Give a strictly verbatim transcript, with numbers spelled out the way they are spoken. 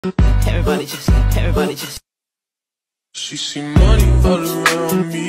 Everybody just, everybody just. She see money all around me.